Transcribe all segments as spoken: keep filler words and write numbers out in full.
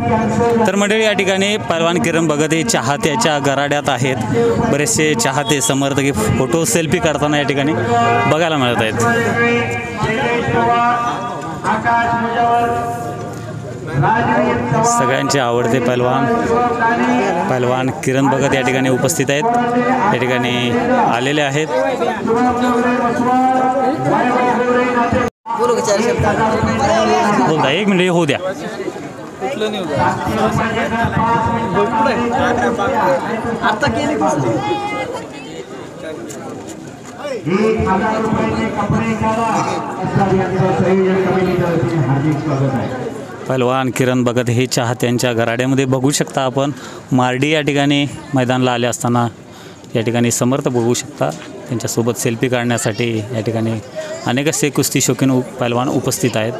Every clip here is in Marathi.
तर मंडळी या ठिकाणी पहलवान किरण भगत हे चाहत्याच्या गराड्यात आहेत। बरेचसे चाहते समर्थक फोटो सेल्फी करताना या ठिकाणी बघायला मिळत आहेत। सगळ्यांचे आवडते पहलवान पहलवान किरण भगत या ठिकाणी उपस्थित आहेत, या ठिकाणी आलेले आहेत। बोलता एक मिनिट होऊ द्या। पहलवान किरण भगत हे चाहत्यांच्या गराड्यामध्ये बघू शकता आपण। मार्डी या ठिकाणी मैदानाला आले असताना या ठिकाणी समर्थ बघू शकता, त्यांच्यासोबत सेल्फी काढण्यासाठी या ठिकाणी अनेक असे कुस्ती शौकीन पहलवान उपस्थित आहेत।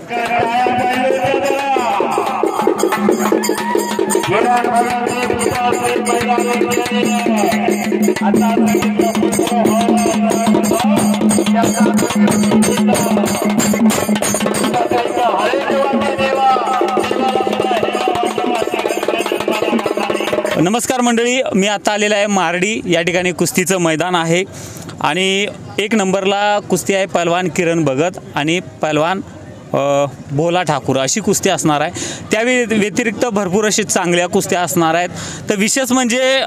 नमस्कार मंडळी, मी आता आलेला आहे मार्डी या ठिकाणी कुस्तीचं मैदान आहे आणि एक नंबरला कुस्ती आहे पहलवान किरण भगत आणि पहलवान भोला ठाकूर अशी कुस्ती असणार आहे। त्या व्यतिरिक्त भरपूर अशी चांगल्या कुस्त्या असणार आहेत। तर विशेष म्हणजे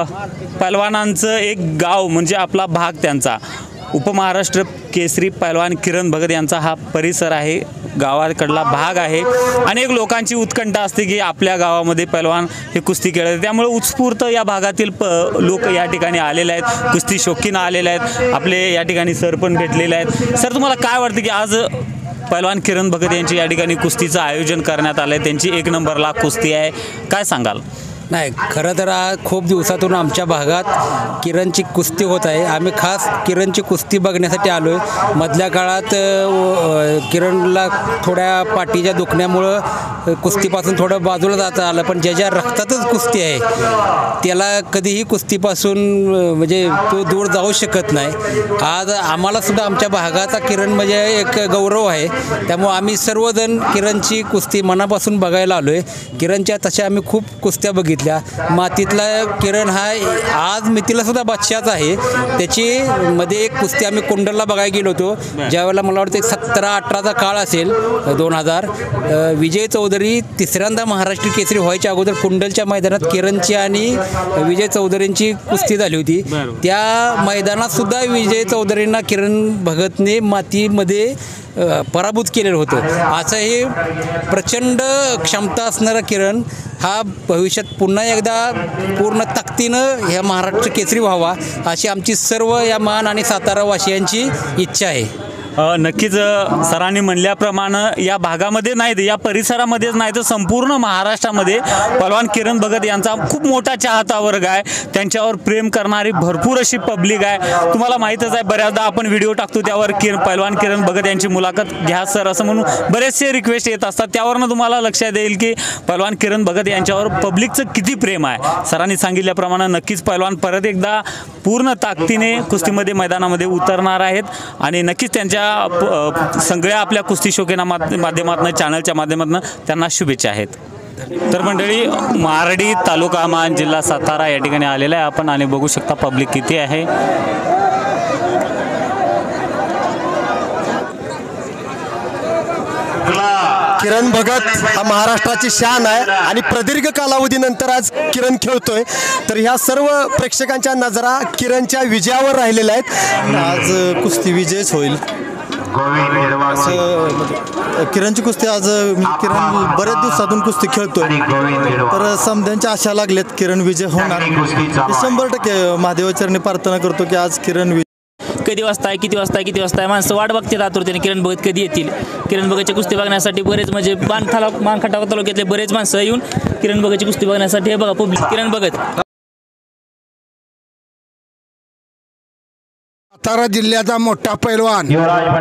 पहलवानांचं एक गाव म्हणजे आपला भाग, त्यांचा उपमहाराष्ट्र केसरी पहलवान किरण भगत यांचा हा परिसर आहे, गावाकडला भाग आहे। अनेक लोकांची उत्कंठा असते की आपल्या गावामध्ये पहलवान हे कुस्ती खेळतात, त्यामुळे उत्स्फूर्त या भागातील प लोक या ठिकाणी आलेले आहेत, कुस्ती शौकीन आलेले आहेत। आपले या ठिकाणी सर पण भेटलेले आहेत। सर, तुम्हाला काय वाटतं की आज पहलवान किरण भगत यांची या ठिकाणी कुस्तीचं आयोजन करण्यात आलं आहे, त्यांची एक नंबरला कुस्ती आहे, काय सांगाल? नाही, खरं तर खूप दिवसातून आमच्या भागात किरणची कुस्ती होत आहे। आम्ही खास किरणची कुस्ती बघण्यासाठी आलो आहे। मधल्या काळात किरणला थोड्या पाठीच्या दुखण्यामुळं कुस्तीपासून थोडं बाजूला जाता आलं, पण ज्याच्या रक्तातच कुस्ती आहे त्याला कधीही कुस्तीपासून म्हणजे तो दूर जाऊ शकत नाही। आज आम्हाला सुद्धा आमच्या भागाचा किरण म्हणजे एक गौरव आहे, त्यामुळे आम्ही सर्वजण किरणची कुस्ती मनापासून बघायला आलो आहे। किरणच्या तशा आम्ही खूप कुस्त्या बघितल्या। मातीतला किरण हा आज मितीला सुद्धा बादशाहच आहे। त्याची मध्ये एक कुस्ती आम्ही कुंडलला बघायला गेलो होतो, ज्यावेळेला मला वाटतं सतरा अठराचा काळ असेल, दोन हजार विजय चौधरी तिसऱ्यांदा महाराष्ट्र केसरी व्हायच्या अगोदर कुंडलच्या मैदानात किरणची आणि विजय चौधरींची कुस्ती झाली होती। त्या मैदानात सुद्धा विजय चौधरींना किरण भगतने मातीमध्ये पराभूत केलेलं होतं। असं हे प्रचंड क्षमता असणारा किरण हा भविष्यात पुन्हा एकदा पूर्ण ताकदीनं ह्या महाराष्ट्र केसरी व्हावा अशी आमची सर्व या मान आणि सातारा वासियांची इच्छा आहे। नक्कीच सरांनी म्हणल्याप्रमाणे या भागामध्ये नाही, या परिसरामध्येच नाही तर संपूर्ण महाराष्ट्रामध्ये पहलवान किरण भगत यांचा खूप मोठा चाहता वर्ग आहे, त्यांच्यावर प्रेम करणारी भरपूर अशी पब्लिक आहे। तुम्हाला माहीतच आहे, बऱ्याचदा आपण व्हिडिओ टाकतो त्यावर किर पहलवान किरण भगत यांची मुलाखत घ्या सर असं म्हणून बरेचसे रिक्वेस्ट येत असतात, त्यावरनं तुम्हाला लक्षात येईल की पहलवान किरण भगत यांच्यावर पब्लिकचं किती प्रेम आहे। सरांनी सांगितल्याप्रमाणे नक्कीच पहलवान परत एकदा पूर्ण ताकदीने कुस्तीमध्ये मैदानामध्ये उतरणार आहेत आणि नक्कीच त्यांच्या सगळ्या आपल्या कुस्ती शौकीना माध्यमातून चॅनलच्या माध्यमातून त्यांना शुभेच्छा आहेत। तर मंडळी, मार्डी तालुका मान जिल्हा सातारा या ठिकाणी आलेला आहे आपण आणि बघू शकता पब्लिक किती आहे। किरण भगत हा महाराष्ट्राची शान आहे आणि प्रदीर्घ कालावधीनंतर आज किरण खेळतोय, तर ह्या सर्व प्रेक्षकांच्या नजरा किरणच्या विजयावर राहिलेल्या आहेत। आज कुस्ती विजयच होईल किरणची कुस्ती आज किरण बरेच दिवसातून कुस्ती खेळतोय, तर समध्यांच्या आशा लागल्यात किरण विजय होणार शंभर टक्के। महादेवाचरणी प्रार्थना करतो की आज किरण विजय। कधी वाजता आहे, किती वाजता आहे, किती वाजता आहे, माणसं वाट बघतात आतुरतेने किरण भगत कधी येतील। किरण भगतची कुस्ती बघण्यासाठी बरेच म्हणजे मानखाला मानखटाव तालुक्यातले बरेच माणसं येऊन किरण भगतची कुस्ती बघण्यासाठी हे बघा पब्लिक किरण भगत। सातारा जिल्ह्याचा मोठा पैलवान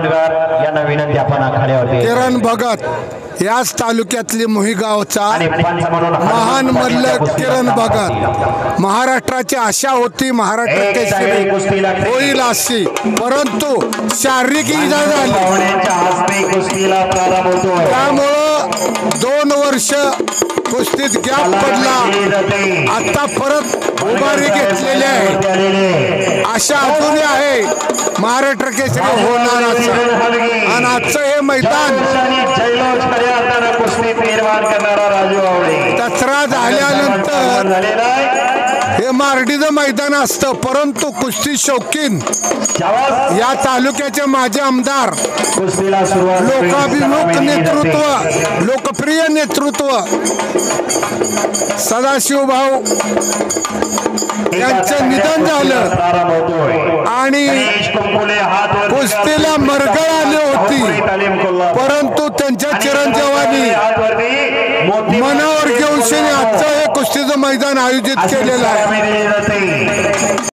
किरण भगत याच तालुक्यातली मोही गावचा महान मल्ल किरण भगत। महाराष्ट्राची आशा होती महाराष्ट्र केसरी होईल अशी, परंतु शारीरिक इजा झाली, त्यामुळं दोन वर्ष कुस्तीत गॅप पडला, आता परत उभारी घेतलेली आहे. आशा अजूनही आहे महाराष्ट्र केसरी होणार असं. आणि आजचं हे मैदान दसरा झाल्यानंतर हे मारडीचं मैदान असतं, परंतु कुस्ती शौकीन या तालुक्याचे माजी आमदार, लोकाभिमुख नेतृत्व, लोकप्रिय नेतृत्व सदाशिव भाऊ यांचं निधन झालं आणि कुस्तीला मरगळ आली होती, परंतु त्यांच्या चिरंजीवानी मनावर घेऊन आजचं हे कुस्तीचं मैदान आयोजित केलेलं आहे.